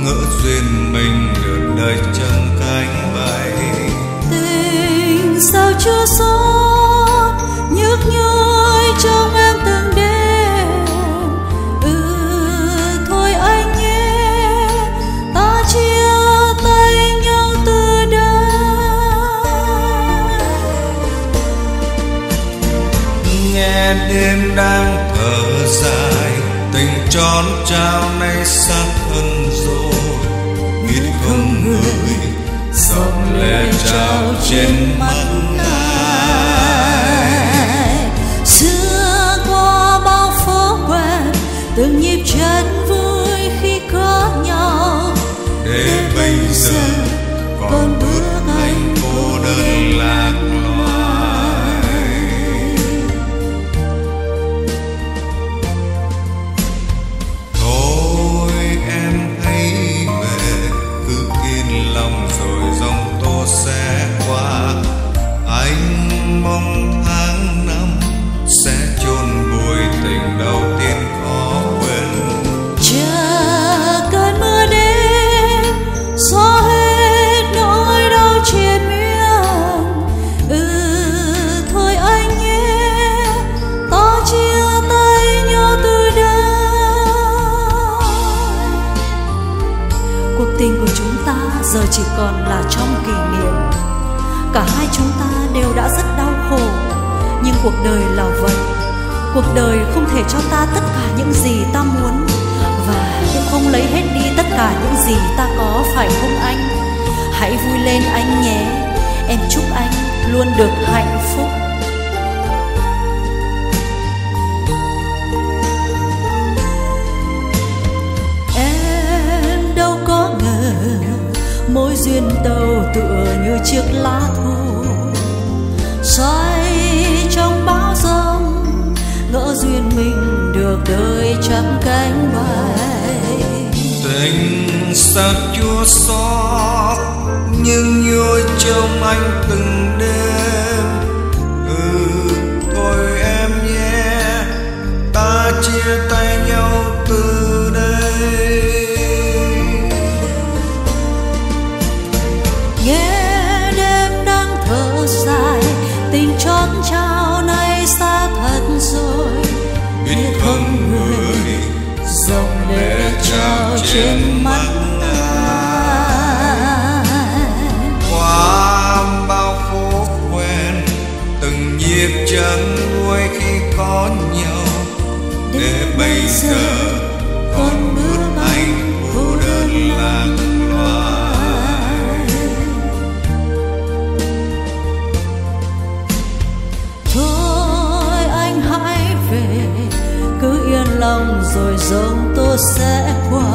ngỡ duyên mình được đời trong cánh bay. Tình sao chưa xót nhức nhối trong em từng đêm. Thôi anh nhé, ta chia tay nhau từ đây. Nghe đêm đang thở dài, tình tròn trao nay sang thân rồi. Biết không người dòng lệ trao trên mắt ai. Xưa qua bao phố quen, từng nhịp chân vui khi có nhau. Để bây giờ còn bước anh cô đơn lạc loài. Thôi em hãy về, cứ yên lòng rồi dòng tố sẽ qua. Anh mong tháng năm sẽ chôn vùi tình đầu tiên khó quên. Chờ cơn mưa đến xóa hết nỗi đau triền miên. Thôi anh nhé, ta chia tay nhau từ đây. Cuộc tình của chúng ta giờ chỉ còn là trong kỷ niệm. Cả hai chúng ta đều đã rất đau khổ, nhưng cuộc đời là vậy. Cuộc đời không thể cho ta tất cả những gì ta muốn, và cũng không lấy hết đi tất cả những gì ta có, phải không anh? Hãy vui lên anh nhé, em chúc anh luôn được hạnh phúc. Em đâu có ngờ mối duyên đầu tựa như chiếc lá thu, xoay trong bão giông, ngỡ duyên mình được đời trăm cánh bay. Tình sao chua xót nhưng nhói trong anh từng đêm. Thôi em nhé, ta chia tay nhau từ đây. Nghe đêm đang thở dài, tình trót trao nay xa thật rồi. Biết không người dòng lệ trao trên mắt ai. Qua bao phố quen, từng nhịp chân vui khi có nhau. Để bây giờ còn bước anh cô đơn lạc loài. Thôi anh hãy về, cứ yên lòng rồi giông tố sẽ qua.